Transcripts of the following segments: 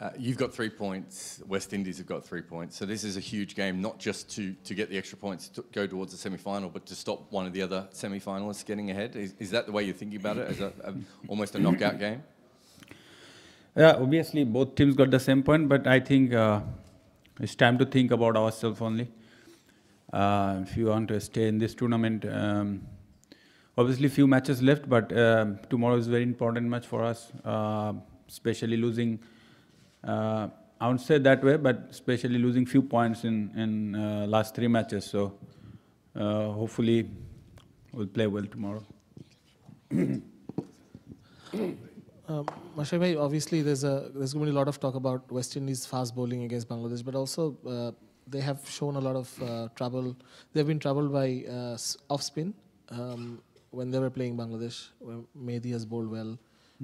You've got 3 points. West Indies have got 3 points. So this is a huge game, not just to get the extra points to go towards the semi-final, but to stop one of the other semi-finalists getting ahead. Is that the way you're thinking about it, as almost a knockout game? Yeah, obviously both teams got the same point, but I think it's time to think about ourselves only. If you want to stay in this tournament, obviously few matches left, but tomorrow is a very important match for us, especially losing. I won't say that way, but especially losing few points in last 3 matches. So hopefully we'll play well tomorrow. Mashrafe, obviously there's going to be a lot of talk about West Indies fast bowling against Bangladesh, but also they have shown a lot of trouble. They've been troubled by off spin when they were playing Bangladesh. Mehdi has bowled well.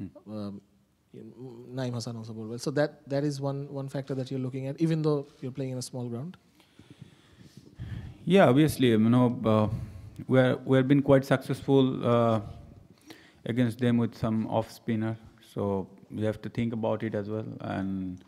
Naeem Hassan also bowled well. So that is one factor that you're looking at, even though you're playing in a small ground. Yeah, obviously, we've been quite successful against them with some off spinner. So we have to think about it as well. And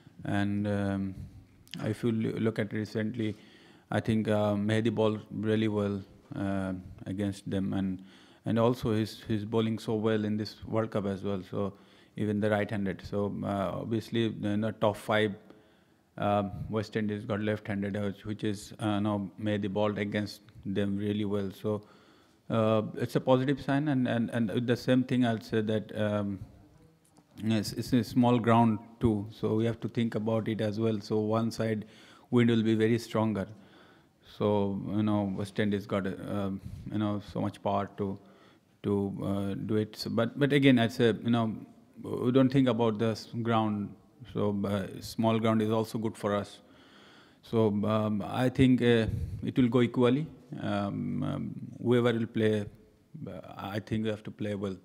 if you look at recently, I think Mehdi bowled really well against them, and also he's bowling so well in this World Cup as well. So even the right-handed. So obviously in the top 5, West Indies got left-handed, which is now Mehdi bowled against them really well. So it's a positive sign, and with the same thing, I'll say that it's a small ground too. So we have to think about it as well. So one side wind will be very stronger. So West Indies got so much power to do it. So, but again, I say we don't think about the ground. So small ground is also good for us. So I think it will go equally. Whoever will play, I think we have to play well.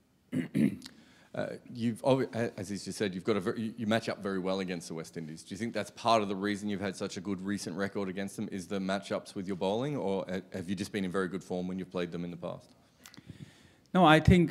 You've, as you just said, you match up very well against the West Indies. Do you think that's part of the reason you've had such a good recent record against them, is the matchups with your bowling, or have you just been in very good form when you've played them in the past? No, I think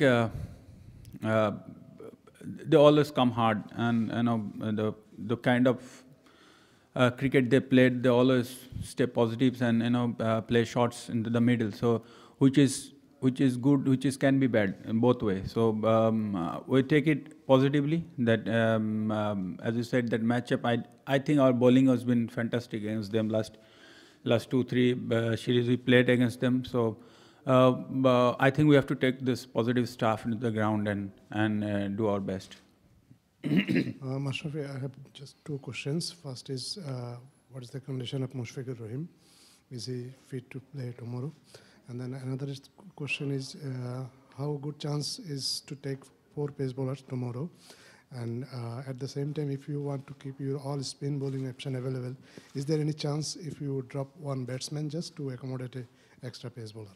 they always come hard, and the kind of cricket they played, they always stay positives and play shots into the middle. So which is good, which can be bad in both ways. So we take it positively. That as you said, that matchup, I think our bowling has been fantastic against them last 2-3 series we played against them. So I think we have to take this positive stuff into the ground and do our best. Mashrafe, I have just 2 questions. First is, what is the condition of Mushfiqur Rahim? Is he fit to play tomorrow? And then another question is, how good chance is to take 4 pace bowlers tomorrow? And at the same time, if you want to keep your all spin bowling option available, is there any chance if you drop 1 batsman just to accommodate an extra pace bowler?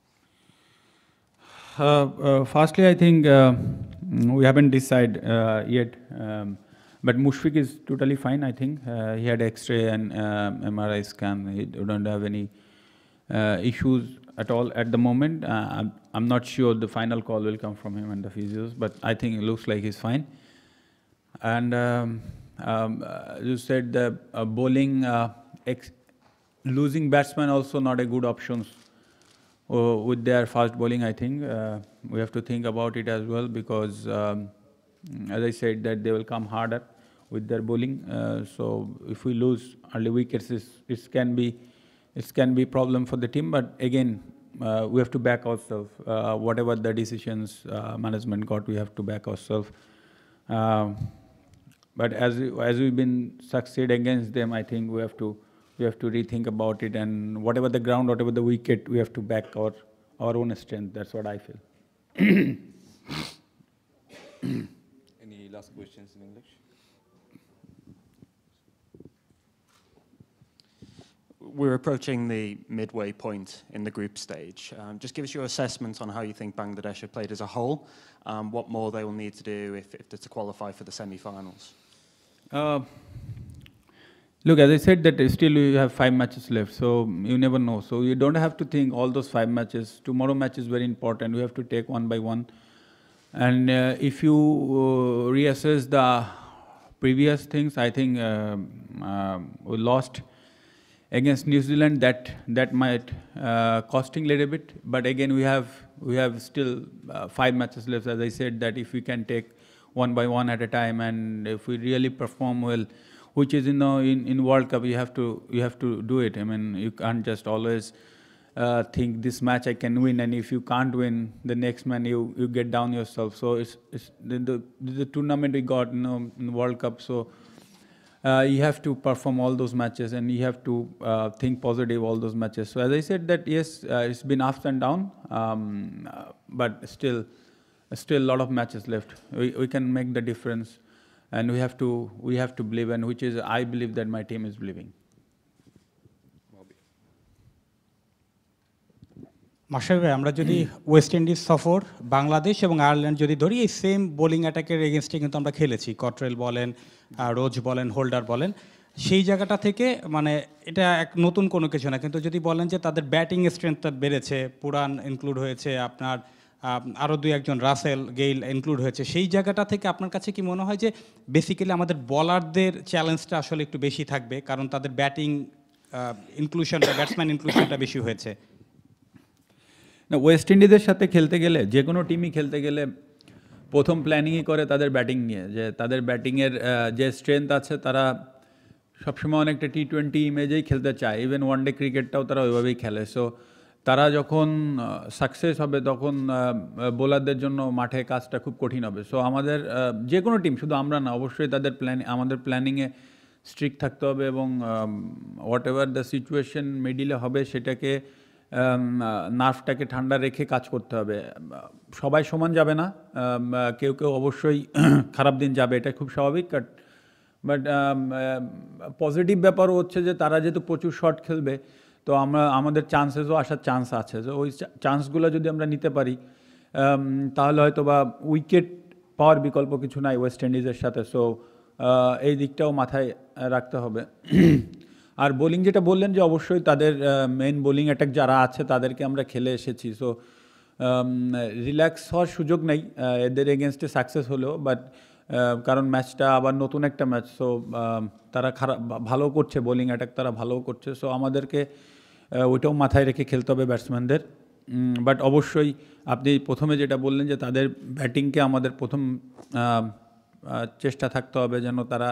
Firstly, I think we haven't decided yet. But Mushfiq is totally fine, I think. He had X-ray and MRI scan. He don't have any issues at all at the moment. I'm not sure the final call will come from him and the physios, but I think it looks like he's fine. And you said the bowling, losing batsman also not a good option. With their fast bowling, I think we have to think about it as well, because as I said, that they will come harder with their bowling. So if we lose early wickets, it can be problem for the team. But again, we have to back ourselves. Whatever the decisions management got, we have to back ourselves. But as we've been succeed against them, I think we have to rethink about it, and whatever the ground, whatever the wicket, we have to back our own strength. That's what I feel. Any last questions in English? We're approaching the midway point in the group stage. Just give us your assessment on how you think Bangladesh have played as a whole, what more they will need to do if they're to qualify for the semi-finals. Look, as I said, that still you have 5 matches left, so you never know. So you don't have to think all those 5 matches. Tomorrow match is very important. We have to take one by one. And if you reassess the previous things, I think we lost against New Zealand. That might costing a little bit, but again we have still 5 matches left. As I said, that if we can take one by one at a time, and if we really perform well, which is in World Cup, you have to do it. I mean, you can't just always think this match I can win, and if you can't win the next man, you get down yourself. So it's the tournament we got, in World Cup. So you have to perform all those matches, and you have to think positive all those matches. So as I said, that yes, it's been ups and down, but still a lot of matches left. We can make the difference, and we have to believe, and which is I believe that my team is believing. Mashrafe ভাই, আমরা যদি West Indies সফর, বাংলাদেশ এবং Ireland যদি ধরি, এই same bowling অ্যাটাকের এগেনস্টে কিন্তু আমরা খেলেছি। কটরেল বলেন, রোজ বলেন, হোল্ডার বলেন, সেই জায়গাটা থেকে মানে এটা এক নতুন কোনো কিছু না। কিন্তু যদি বলেন যে তাদের ব্যাটিং স্ট্রেংথটা বেড়েছে, পুরান ইনক্লুড হয়েছে, আপনার আরও 2-1 রাসেল গেইল ইনক্লুড হয়েছে, সেই জায়গাটা থেকে আপনার কাছে কি মনে হয় যে বেসিক্যালি আমাদের বলারদের চ্যালেঞ্জটা আসলে একটু বেশি থাকবে, কারণ তাদের ব্যাটিং ইনক্লুশনটা, ব্যাটসম্যান ইনক্লুশনটা বেশি হয়েছে? না, ওয়েস্ট ইন্ডিজের সাথে খেলতে গেলে, যে কোনো টিমই খেলতে গেলে প্রথম প্ল্যানিংই করে তাদের ব্যাটিং নিয়ে, যে তাদের ব্যাটিংয়ের যে স্ট্রেংথ আছে, তারা সবসময় অনেকটা T20 ইমেজেই খেলতে চায়। ইভেন ওয়ানডে ক্রিকেটটাও তারা ওইভাবেই খেলে। সো তারা যখন সাকসেস হবে, তখন বোলারদের জন্য মাঠে কাজটা খুব কঠিন হবে। সো আমাদের যে কোনো টিম, শুধু আমরা না, অবশ্যই তাদের আমাদের প্ল্যানিংয়ে স্ট্রিক্ট থাকতে হবে, এবং হোয়াট এভার দ্য সিচুয়েশন মিডিলে হবে, সেটাকে নার্ভটাকে ঠান্ডা রেখে কাজ করতে হবে। সবাই সমান যাবে না, কেউ অবশ্যই খারাপ দিন যাবে, এটা খুব স্বাভাবিক। বাট পজিটিভ ব্যাপারও হচ্ছে যে তারা যেহেতু প্রচুর শট খেলবে, তো আমাদের চান্সেসও আসার চান্স আছে। তো ওই চান্সগুলো যদি আমরা নিতে পারি, তাহলে হয়তো বা উইকেট পাওয়ার বিকল্প কিছু নাই ওয়েস্ট ইন্ডিজের সাথে। সো এই দিকটাও মাথায় রাখতে হবে। আর বোলিং যেটা বললেন, যে অবশ্যই তাদের মেইন বোলিং অ্যাটাক যারা আছে তাদেরকে আমরা খেলে এসেছি। সো রিল্যাক্স হওয়ার সুযোগ নেই এদের এগেনস্টে সাকসেস হলেও, বাট কারণ ম্যাচটা আবার নতুন একটা ম্যাচ। সো তারা ভালো করছে, বোলিং অ্যাটাক তারা ভালো করছে। সো আমাদেরকে ওইটাও মাথায় রেখে খেলতে হবে ব্যাটসম্যানদের। বাট অবশ্যই আপনি প্রথমে যেটা বললেন, যে তাদের ব্যাটিংকে আমাদের প্রথম চেষ্টা থাকতে হবে, যেন তারা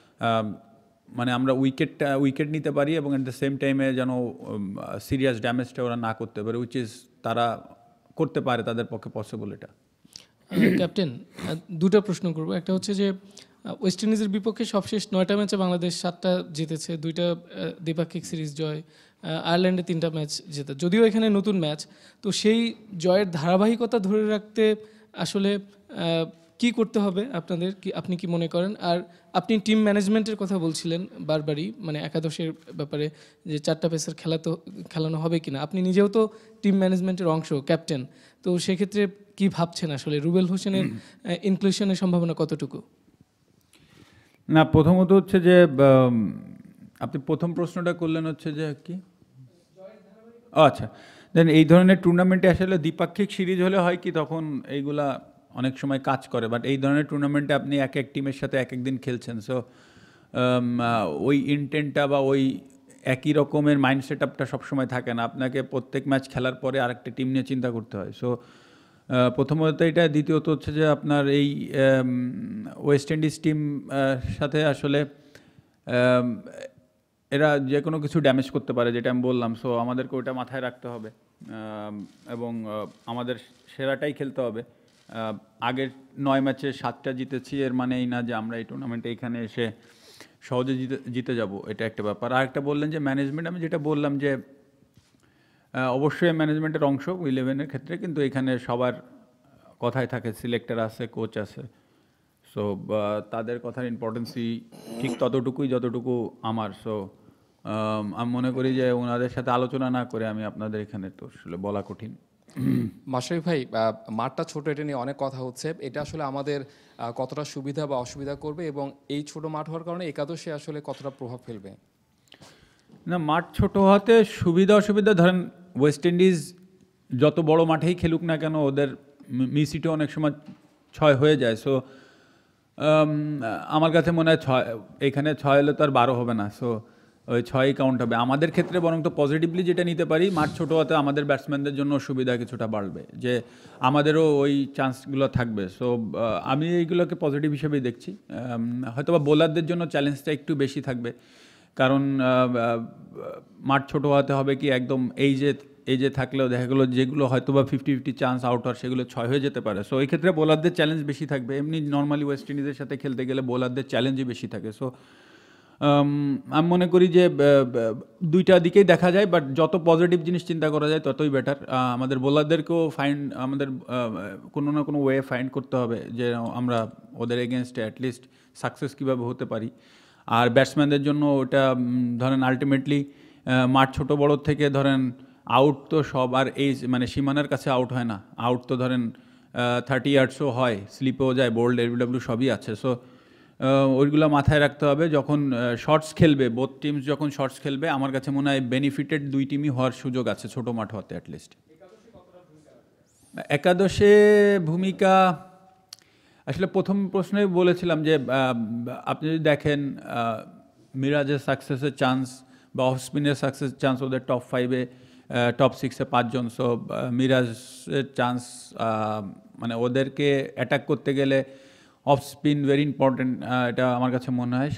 মানে আমরা উইকেট নিতে পারি, এবং অ্যাট দ্য সেম টাইমে যেন সিরিয়াস ড্যামেজটা ওরা না করতে পারে, উইচ ইজ তারা করতে পারে, তাদের পক্ষে পসিবল এটা। ক্যাপ্টেন, দুটো প্রশ্ন করব। একটা হচ্ছে যে ওয়েস্ট ইন্ডিজের বিপক্ষে সবশেষ 9টা ম্যাচে বাংলাদেশ 7টা জিতেছে, 2টা দ্বিপাক্ষিক সিরিজ জয়, আয়ারল্যান্ডে 3টা ম্যাচ জেতা। যদিও এখানে নতুন ম্যাচ, তো সেই জয়ের ধারাবাহিকতা ধরে রাখতে আসলে কি করতে হবে আপনাদের, আপনি কি মনে করেন? আর আপনি টিম ম্যানেজমেন্টের কথা বলছিলেন বারবারই, মানে একাদশের ব্যাপারে, যে 4টা পেসার খেলানো হবে কিনা। আপনি নিজেও তো টিম ম্যানেজমেন্টের অংশ, ক্যাপ্টেন, তো সেক্ষেত্রে কি ভাবছেন আসলে রুবেল হোসেনের ইনক্লুশনের সম্ভাবনা কতটুকু? না, প্রথমত হচ্ছে যে আপনি প্রথম প্রশ্নটা করলেন হচ্ছে যে কি, আচ্ছা, দেন এই ধরনের টুর্নামেন্টে আসলে দ্বিপাক্ষিক সিরিজ হলে হয় কি, তখন এইগুলা অনেক সময় কাজ করে। বাট এই ধরনের টুর্নামেন্টে আপনি এক টিমের সাথে এক দিন খেলছেন। সো ওই ইনটেন্টটা বা ওই একই রকমের মাইন্ড সেট আপটা সবসময় থাকে না। আপনাকে প্রত্যেক ম্যাচ খেলার পরে আরেকটা টিম নিয়ে চিন্তা করতে হয়। সো প্রথমত এটা, দ্বিতীয়ত হচ্ছে যে আপনার এই ওয়েস্ট ইন্ডিজ টিম সাথে আসলে এরা যে কোনো কিছু ড্যামেজ করতে পারে, যেটা আমি বললাম। সো আমাদেরকে ওইটা মাথায় রাখতে হবে, এবং আমাদের সেরাটাই খেলতে হবে। আগের 9 ম্যাচে 7টা জিতেছি, এর মানে এই না যে আমরা এই টুর্নামেন্টে এখানে এসে সহজে জিতে যাব, এটা একটা ব্যাপার। আর একটা বললেন যে ম্যানেজমেন্ট, আমি যেটা বললাম যে অবশ্যই ম্যানেজমেন্টের অংশ 11-এর ক্ষেত্রে, কিন্তু এখানে সবার কথাই থাকে, সিলেক্টর আছে, কোচ আছে। সো তাদের কথার ইম্পর্টেন্সই ঠিক ততটুকুই যতটুকু আমার। সো আমি মনে করি যে ওনাদের সাথে আলোচনা না করে আমি আপনাদের এখানে তো আসলে বলা কঠিন। মাশরাফি ভাই, মাঠটা ছোট, এটা নিয়ে অনেক কথা হচ্ছে। এটা আসলে আমাদের কতটা সুবিধা বা অসুবিধা করবে, এবং এই ছোট মাঠ হওয়ার কারণে একাদশে আসলে কতটা প্রভাব ফেলবে? না, মাঠ ছোট হওয়াতে সুবিধা অসুবিধা, ধরেন ওয়েস্ট ইন্ডিজ যত বড় মাঠেই খেলুক না কেন, ওদের মিস হিটও অনেক সময় 6 হয়ে যায়। সো আমার কাছে মনে হয় এখানে 6 হলে তো আর 12 হবে না, সো ওই 6ই কাউন্ট হবে। আমাদের ক্ষেত্রে বরং তো পজিটিভলি যেটা নিতে পারি, মাঠ ছোট হতে আমাদের ব্যাটসম্যানদের জন্য সুবিধা কিছুটা বাড়বে, যে আমাদেরও ওই চান্সগুলো থাকবে। সো আমি এইগুলোকে পজিটিভ হিসেবেই দেখছি। হয়তো বা বোলারদের জন্য চ্যালেঞ্জটা একটু বেশি থাকবে, কারণ মাঠ ছোট হতে হবে কি একদম এই যে থাকলেও দেখা গেলো যেগুলো হয়তো বা 50-50 চান্স আউট হওয়ার, সেগুলো 6 হয়ে যেতে পারে। সো এই ক্ষেত্রে বোলারদের চ্যালেঞ্জ বেশি থাকবে। এমনি নর্মালি ওয়েস্ট ইন্ডিজের সাথে খেলতে গেলে বোলারদের চ্যালেঞ্জই বেশি থাকে। সো আমি মনে করি যে দুইটা দিকেই দেখা যায়, বাট যত পজিটিভ জিনিস চিন্তা করা যায় ততই বেটার। আমাদের বোলারদেরকেও আমাদের কোনো না কোনো ওয়ে ফাইন্ড করতে হবে যে আমরা ওদের এগেনস্টে অ্যাটলিস্ট সাকসেস কীভাবে হতে পারি। আর ব্যাটসম্যানদের জন্য ওটা ধরেন আলটিমেটলি মাঠ ছোটো বড়োর থেকে ধরেন আউট তো সব আর এই মানে সীমানার কাছে আউট হয় না। আউট তো ধরেন 30 ইয়ার্ডসও হয়, স্লিপেও যায়, বোল্ড, এলবিডব্লিউ সবই আছে। সো ওইগুলো মাথায় রাখতে হবে যখন শর্টস খেলবে, বোথ টিমস যখন শর্টস খেলবে। আমার কাছে মনে হয় বেনিফিটেড দুই টিমই হওয়ার সুযোগ আছে ছোটো মাঠ হতে অ্যাটলিস্ট। একাদশে ভূমিকা আসলে প্রথম প্রশ্নে বলেছিলাম যে আপনি যদি দেখেন মিরাজের সাকসেসের চান্স বা অফ স্পিনের সাকসেসের চান্স ওদের টপ 5-এ টপ 6-এ 5 জন। সো মিরাজের চান্স মানে ওদেরকে অ্যাটাক করতে গেলে অফ স্পিন ভেরি ইম্পর্টেন্ট, এটা আমার কাছে মনে হয়।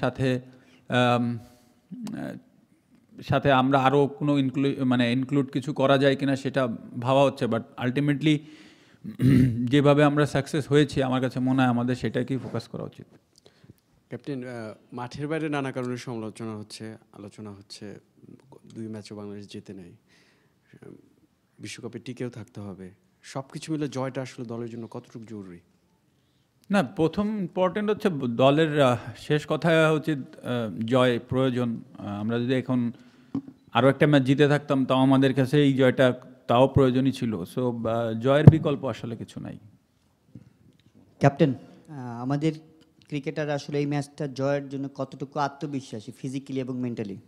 সাথে আমরা আরও কোনো ইনক্লুড কিছু করা যায় কিনা সেটা ভাবা হচ্ছে, বাট আলটিমেটলি যেভাবে আমরা সাকসেস হয়েছি আমার কাছে মনে হয় আমাদের সেটাকেই ফোকাস করা উচিত। ক্যাপ্টেন, মাঠের বাইরে নানা কারণে আলোচনা হচ্ছে 2 ম্যাচও বাংলাদেশ জিতে নেয়, বিশ্বকাপে টিকেও থাকতে হবে। সব কিছু মিলে জয়টা আসলে দলের জন্য কতটুকু জরুরি? না, প্রথম ইম্পর্টেন্ট হচ্ছে দলের শেষ কথা উচিত জয় প্রয়োজন। আমরা যদি এখন আরও একটা ম্যাচ জিতে থাকতাম তাও আমাদের কাছে এই জয়টা তাও প্রয়োজনই ছিল। সো জয়ের বিকল্প আসলে কিছু নাই। ক্যাপ্টেন, আমাদের ক্রিকেটার আসলে এই ম্যাচটা জয়ের জন্য কতটুকু আত্মবিশ্বাসী ফিজিক্যালি এবং মেন্টালি?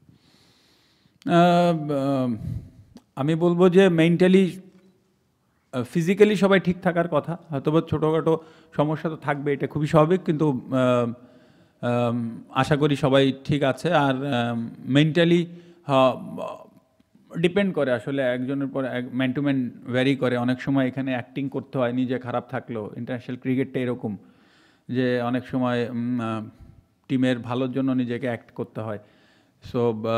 আমি বলবো যে মেন্টালি, ফিজিক্যালি সবাই ঠিক থাকার কথা। হয়তো বা ছোটোখাটো সমস্যা তো থাকবে, এটা খুবই স্বাভাবিক, কিন্তু আশা করি সবাই ঠিক আছে। আর মেন্টালি ডিপেন্ড করে আসলে একজনের পর ম্যান টু ম্যান ভ্যারি করে। অনেক সময় এখানে অ্যাক্টিং করতে হয়, নিজে খারাপ থাকলেও। ইন্টারন্যাশনাল ক্রিকেটটা এরকম যে অনেক সময় টিমের ভালোর জন্য নিজেকে অ্যাক্ট করতে হয়। সো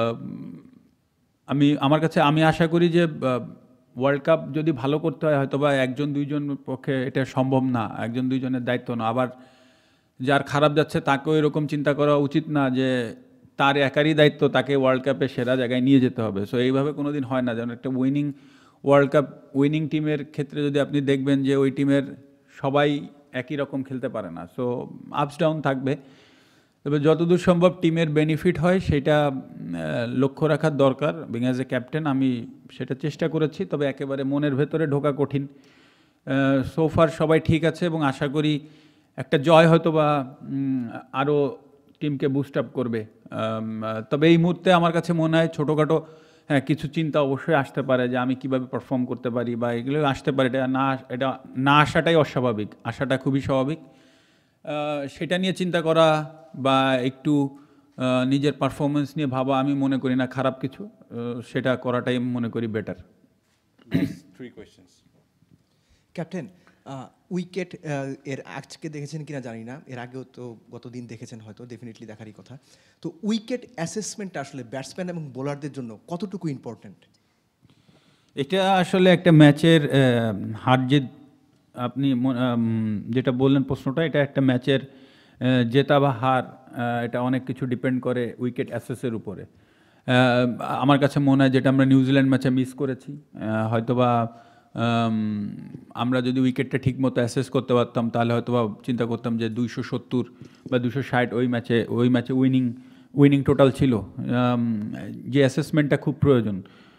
আমি আশা করি যে ওয়ার্ল্ড কাপ যদি ভালো করতে হয় হয়তো বা 1-2 জন পক্ষে এটা সম্ভব না, 1-2 জনের দায়িত্ব না। আবার যার খারাপ যাচ্ছে তাকেও এরকম চিন্তা করা উচিত না যে তার একারই দায়িত্ব, তাকে ওয়ার্ল্ড কাপে সেরা জায়গায় নিয়ে যেতে হবে। সো এইভাবে কোনো দিন হয় না। যেমন একটা ওয়ার্ল্ড কাপ উইনিং টিমের ক্ষেত্রে যদি আপনি দেখবেন যে ওই টিমের সবাই একই রকম খেলতে পারে না। সো আপস ডাউন থাকবে, তবে যতদূর সম্ভব টিমের বেনিফিট হয় সেটা লক্ষ্য রাখার দরকার। বিং অ্যাজ এ ক্যাপ্টেন আমি সেটা চেষ্টা করেছি, তবে একেবারে মনের ভেতরে ঢোকা কঠিন। সোফার সবাই ঠিক আছে এবং আশা করি একটা জয় হয়তো বা আরও টিমকে বুস্ট আপ করবে। তবে এই মুহূর্তে আমার কাছে মনে হয় ছোটোখাটো কিছু চিন্তা অবশ্যই আসতে পারে যে আমি কিভাবে পারফর্ম করতে পারি, বা এগুলো আসতে পারে। এটা না আসাটাই অস্বাভাবিক, আসাটা খুবই স্বাভাবিক। সেটা নিয়ে চিন্তা করা বা একটু নিজের পারফরমেন্স নিয়ে ভাবা আমি মনে করি না খারাপ কিছু। সেটা করাটাই মনে করি বেটার। 3 questions. ক্যাপ্টেন, উইকেট এর আজকে দেখেছেন কিনা জানি না, এর আগেও তো গতদিন দেখেছেন হয়তো, ডেফিনেটলি দেখারই কথা। তো উইকেট অ্যাসেসমেন্টটা আসলে ব্যাটসম্যান এবং বোলারদের জন্য কতটুকু ইম্পর্টেন্ট? এটা আসলে একটা ম্যাচের হার জিত, আপনি যেটা বললেন প্রশ্নটা, এটা একটা ম্যাচের জেতা বা হার, এটা অনেক কিছু ডিপেন্ড করে উইকেট অ্যাসেসের উপরে। আমার কাছে মনে হয় যেটা আমরা নিউজিল্যান্ড ম্যাচে মিস করেছি, হয়তোবা আমরা যদি উইকেটটা ঠিকমতো অ্যাসেস করতে পারতাম তাহলে হয়তোবা চিন্তা করতাম যে 270 বা 260 ওই ম্যাচে উইনিং টোটাল ছিল। যে অ্যাসেসমেন্টটা খুব প্রয়োজন।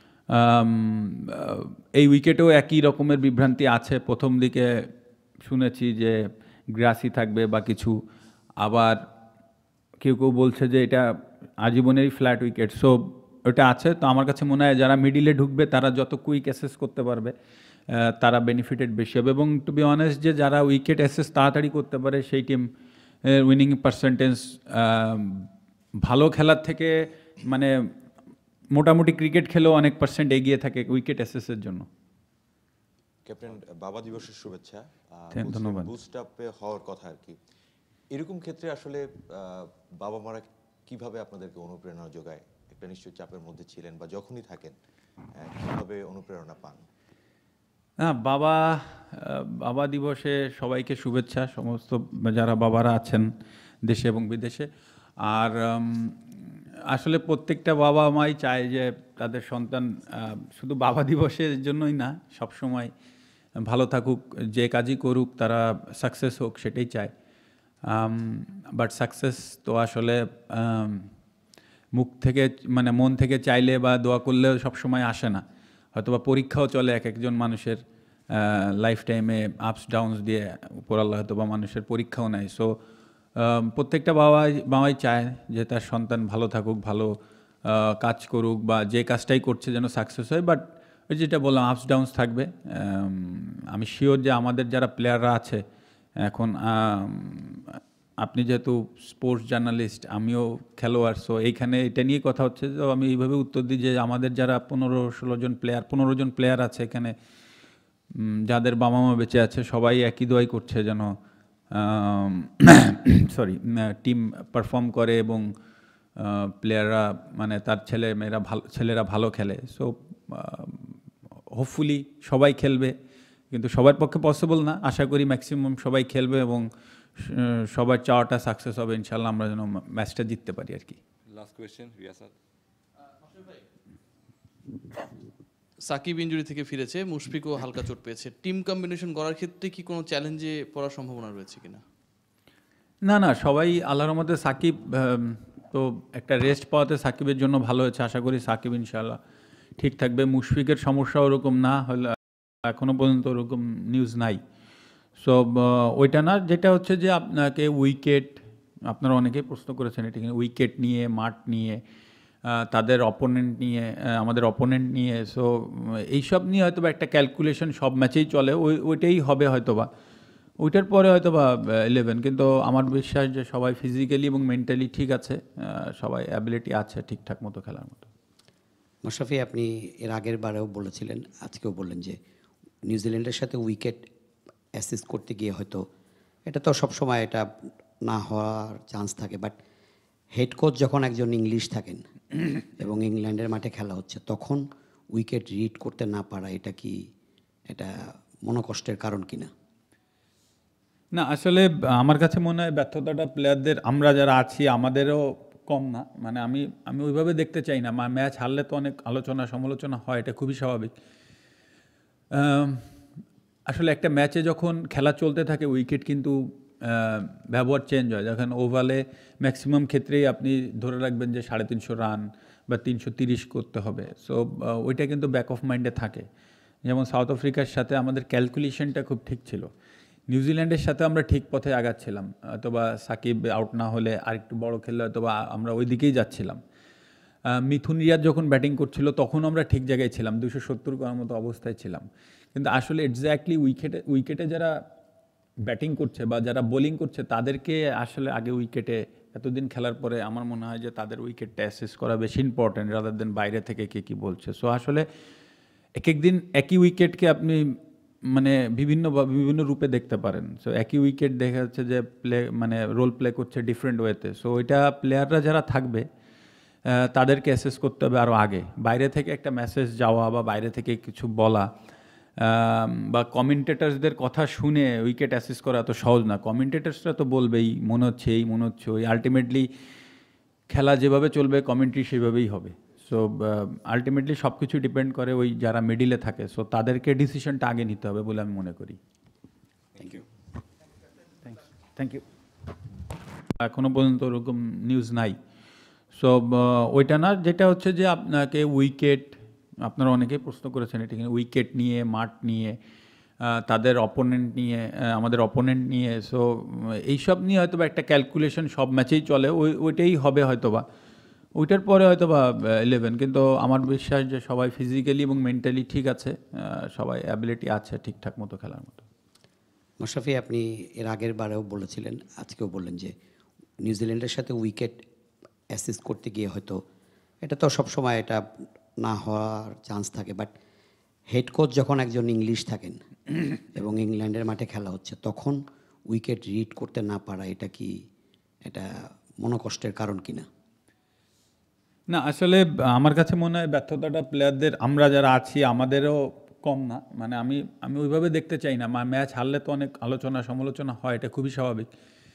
এই উইকেটেও একই রকমের বিভ্রান্তি আছে। প্রথম দিকে শুনেছি যে গ্রাসি থাকবে বা কিছু, আবার কেউ বলছে যে এটা আজীবনেরই ফ্ল্যাট উইকেট। সো ওটা আছে। তো আমার কাছে মনে হয় যারা মিডিলে ঢুকবে তারা যত কুইক অ্যাসেস করতে পারবে তারা বেনিফিটেড বেশি হবে। এবং টু বি অনেস্ট, যে যারা উইকেট অ্যাসেস তাড়াতাড়ি করতে পারে সেই টিম উইনিং পার্সেন্টেজ ভালো খেলার থেকে মানে মোটামুটি ক্রিকেট খেলেও অনেক পার্সেন্ট এগিয়ে থাকে উইকেট অ্যাসেসের জন্য। ক্যাপ্টেন, বাবা দিবসের শুভেচ্ছা। ধন্যবাদ। বুস্ট আপে হওয়ার কথা আর কি, এরকম ক্ষেত্রে আসলে বাবা মারা কিভাবে আপনাদেরকে অনুপ্রেরণা যোগায়? একটা নিশ্চয়ই চাপের মধ্যে ছিলেন বা যখনই থাকেন কিভাবে অনুপ্রেরণা পান? বাবা দিবসে সবাইকে শুভেচ্ছা, সমস্ত যারা বাবারা আছেন দেশে এবং বিদেশে। আর আসলে প্রত্যেকটা বাবা মাই চায় যে তাদের সন্তান শুধু বাবা দিবসের জন্যই না, সব সময় ভালো থাকুক, যে কাজই করুক তারা সাকসেস হোক, সেটাই চায়। বাট সাকসেস তো আসলে মুখ থেকে মানে মন থেকে চাইলে বা দোয়া করলেও সবসময় আসে না। হয়তোবা পরীক্ষাও চলে এক একজন মানুষের লাইফ টাইমে, আপস ডাউনস দিয়ে উপর আল্লাহ হয়তো বা মানুষের পরীক্ষাও নেয়। সো প্রত্যেকটা বাবাই চায় যে তার সন্তান ভালো থাকুক, ভালো কাজ করুক, বা যে কাজটাই করছে যেন সাকসেস হয়। বাট ওই যেটা বললাম, আপস ডাউনস থাকবে। আমি শিওর যে আমাদের যারা প্লেয়াররা আছে এখন, আপনি যেহেতু স্পোর্টস জার্নালিস্ট, আমিও খেলোয়াড়, সো এইখানে এটা নিয়ে কথা হচ্ছে। তো আমি এইভাবে উত্তর দিই যে আমাদের যারা 15-16 জন প্লেয়ার আছে এখানে, যাদের বাবা মা বেঁচে আছে, সবাই একই দোয়াই করছে যেন টিম পারফর্ম করে এবং প্লেয়াররা মানে তার ছেলেরা ভালো খেলে। সো হোপফুলি সবাই খেলবে, কিন্তু সবার পক্ষে পসিবল না। আশা করি ম্যাক্সিমাম সবাই খেলবে এবং সবার চাওয়াটা সাকসেস হবে ইনশাল্লাহ, আমরা যেন ম্যাচটা জিততে পারি আর কি। Last question Riasat. Shakib injury থেকে ফিরেছে, মুশফিকও হালকা চোট পেয়েছে। টিম কম্বিনেশন করার ক্ষেত্রে কি কোনো চ্যালেঞ্জে পড়ার সম্ভাবনা রয়েছে কিনা? না, সবাই আল্লাহর রহমতে সাকিব তো একটা রেস্ট পাওয়াতে সাকিবের জন্য ভালো হয়েছে। আশা করি সাকিব ইনশাআল্লাহ ঠিক থাকবে। মুশফিকের সমস্যা ওরকম না হলে, এখনও পর্যন্ত ওরকম নিউজ নাই। সো ওইটা না, যেটা হচ্ছে যে আপনাকে উইকেট, আপনারা অনেকেই প্রশ্ন করেছেন এটা, উইকেট নিয়ে, মাঠ নিয়ে, তাদের অপোনেন্ট নিয়ে, আমাদের অপোনেন্ট নিয়ে। সো এইসব নিয়ে হয়তো বা একটা ক্যালকুলেশন সব ম্যাচেই চলে, ওইটাই হবে হয়তোবা। ওইটার পরে হয়তোবা 11, কিন্তু আমার বিশ্বাস যে সবাই ফিজিক্যালি এবং মেন্টালি ঠিক আছে, সবাই অ্যাবিলিটি আছে ঠিকঠাক মতো খেলার মতো। মাশরাফি, আপনি এর আগের বারেও বলেছিলেন, আজকেও বললেন যে নিউজিল্যান্ডের সাথে উইকেট অ্যাসিস্ট করতে গিয়ে হয়তো এটা তো সবসময় এটা না হওয়ার চান্স থাকে, বাট হেড কোচ যখন একজন ইংলিশ থাকেন এবং ইংল্যান্ডের মাঠে খেলা হচ্ছে, তখন উইকেট রিড করতে না পারা, এটা মনোকষ্টের কারণ কিনা? না, আসলে আমার কাছে মনে হয় ব্যর্থতাটা প্লেয়ারদের, আমরা যারা আছি আমাদেরও কম না। মানে আমি ওইভাবে দেখতে চাই না। ম্যাচ হারলে তো অনেক আলোচনা সমালোচনা হয়, এটা খুবই স্বাভাবিক। আসলে একটা ম্যাচে যখন খেলা চলতে থাকে, উইকেট কিন্তু ব্যবহার চেঞ্জ হয়। যখন ওভালে ম্যাক্সিমাম ক্ষেত্রেই আপনি ধরে রাখবেন যে 350 রান বা 330 করতে হবে। সো ওইটা কিন্তু ব্যাক অফ মাইন্ডে থাকে। যেমন সাউথ আফ্রিকার সাথে আমাদের ক্যালকুলেশনটা খুব ঠিক ছিল, নিউজিল্যান্ডের সাথে আমরা ঠিক পথে আগাচ্ছিলাম। অথবা সাকিব আউট না হলে আরেকটু বড় খেললে হয়তোবা আমরা ওই দিকেই যাচ্ছিলাম। মিথুন রিয়াদ যখন ব্যাটিং করছিল তখন আমরা ঠিক জায়গায় ছিলাম, 270 করার মতো অবস্থায় ছিলাম। কিন্তু আসলে এক্স্যাক্টলি উইকেটে যারা ব্যাটিং করছে বা যারা বোলিং করছে, তাদেরকে আসলে আগে উইকেটে এতদিন খেলার পরে আমার মনে হয় যে তাদের উইকেটটা অ্যাসেস করা বেশি ইম্পর্টেন্ট রাদার দেন বাইরে থেকে কে কী বলছে। সো আসলে এক দিন একই উইকেটকে আপনি মানে বিভিন্ন রূপে দেখতে পারেন। সো একই উইকেট দেখা যাচ্ছে যে রোল প্লে করছে ডিফারেন্ট ওয়েতে। সো ওইটা প্লেয়াররা যারা থাকবে তাদেরকে অ্যাসেস করতে হবে আরও আগে। বাইরে থেকে একটা মেসেজ যাওয়া বা বাইরে থেকে কিছু বলা বা কমেন্টেটার্সদের কথা শুনে উইকেট অ্যাসেস করা এত সহজ না। কমেন্টেটার্সরা তো বলবেই, মনে হচ্ছে এই, মনে হচ্ছে ওই। আলটিমেটলি খেলা যেভাবে চলবে কমেন্ট্রি সেভাবেই হবে। সো আলটিমেটলি সব কিছু ডিপেন্ড করে ওই যারা মিডিলে থাকে। সো তাদেরকে ডিসিশনটা আগে নিতে হবে বলে আমি মনে করি। Thank you. এখনও পর্যন্ত ওরকম নিউজ নাই। সো ওইটা না, যেটা হচ্ছে যে আপনাকে উইকেট, আপনারা অনেকেই প্রশ্ন করেছেন এটা, উইকেট নিয়ে, মাঠ নিয়ে, তাদের অপোনেন্ট নিয়ে, আমাদের অপোনেন্ট নিয়ে। সো এইসব নিয়ে হয়তো বা একটা ক্যালকুলেশন সব ম্যাচেই চলে, ওইটাই হবে হয়তোবা। ওইটার পরে হয়তোবা 11, কিন্তু আমার বিশ্বাস যে সবাই ফিজিক্যালি এবং মেন্টালি ঠিক আছে, সবাই অ্যাবিলিটি আছে ঠিকঠাক মতো খেলার মতো। মাশরাফি, আপনি এর আগের বারেও বলেছিলেন, আজকেও বললেন যে নিউজিল্যান্ডের সাথে উইকেট অ্যাসিস্ট করতে গিয়ে হয়তো এটা তো সবসময় এটা না হওয়ার চান্স থাকে, বাট হেড কোচ যখন একজন ইংলিশ থাকেন এবং ইংল্যান্ডের মাঠে খেলা হচ্ছে তখন উইকেট রিড করতে না পারা এটা কি এটা মনোকষ্টের কারণ কিনা? না, আসলে আমার কাছে মনে হয় ব্যর্থতাটা প্লেয়ারদের, আমরা যারা আছি আমাদেরও কম না। মানে আমি ওইভাবে দেখতে চাই না। ম্যাচ হারলে তো অনেক আলোচনা সমালোচনা হয়, এটা খুবই স্বাভাবিক।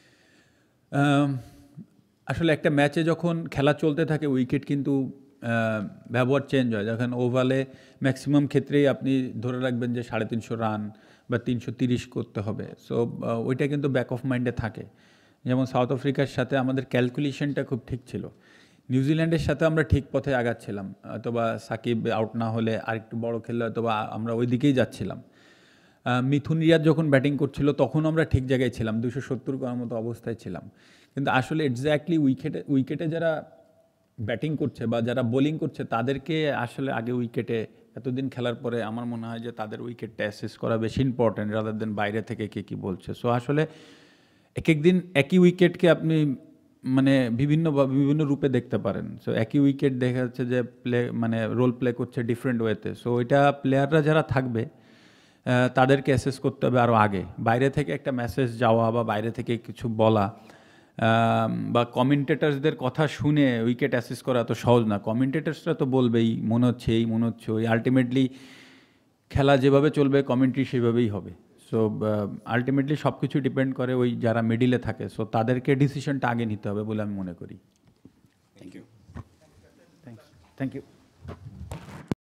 আসলে একটা ম্যাচে যখন খেলা চলতে থাকে উইকেট কিন্তু ব্যবহার চেঞ্জ হয়। যখন ওভালে ম্যাক্সিমাম ক্ষেত্রেই আপনি ধরে রাখবেন যে 350 রান বা 330 করতে হবে। সো ওইটা কিন্তু ব্যাক অফ মাইন্ডে থাকে। যেমন সাউথ আফ্রিকার সাথে আমাদের ক্যালকুলেশনটা খুব ঠিক ছিল। নিউজিল্যান্ডের সাথে আমরা ঠিক পথে আগাচ্ছিলাম, অথবা সাকিব আউট না হলে আরেকটু বড় খেললে অথবা আমরা ওই দিকেই যাচ্ছিলাম। মিথুন রিয়াদ যখন ব্যাটিং করছিল তখন আমরা ঠিক জায়গায় ছিলাম, 270 করার মতো অবস্থায় ছিলাম। কিন্তু আসলে এক্স্যাক্টলি উইকেটে যারা ব্যাটিং করছে বা যারা বোলিং করছে তাদেরকে আসলে আগে উইকেটে এতদিন খেলার পরে আমার মনে হয় যে তাদের উইকেটটা অ্যাসেস করা বেশি ইম্পর্টেন্ট রাদার দেন বাইরে থেকে কে কী বলছে। সো আসলে এক দিন একই উইকেটকে আপনি মানে বিভিন্ন রূপে দেখতে পারেন। সো একই উইকেট দেখা যাচ্ছে যে রোল প্লে করছে ডিফারেন্ট ওয়েতে। সো ওইটা প্লেয়াররা যারা থাকবে তাদেরকে অ্যাসেস করতে হবে আরও আগে। বাইরে থেকে একটা মেসেজ যাওয়া বা বাইরে থেকে কিছু বলা বা কমেন্টেটার্সদের কথা শুনে উইকেট অ্যাসেস করা এত সহজ না। কমেন্টেটার্সরা তো বলবেই মনে হচ্ছে এই মনে হচ্ছে ওই, আলটিমেটলি খেলা যেভাবে চলবে কমেন্ট্রি সেভাবেই হবে। সো আলটিমেটলি সব কিছু ডিপেন্ড করে ওই যারা মিডিলে থাকে। সো তাদেরকে ডিসিশনটা আগে নিতে হবে বলে আমি মনে করি। Thank you. Thank you.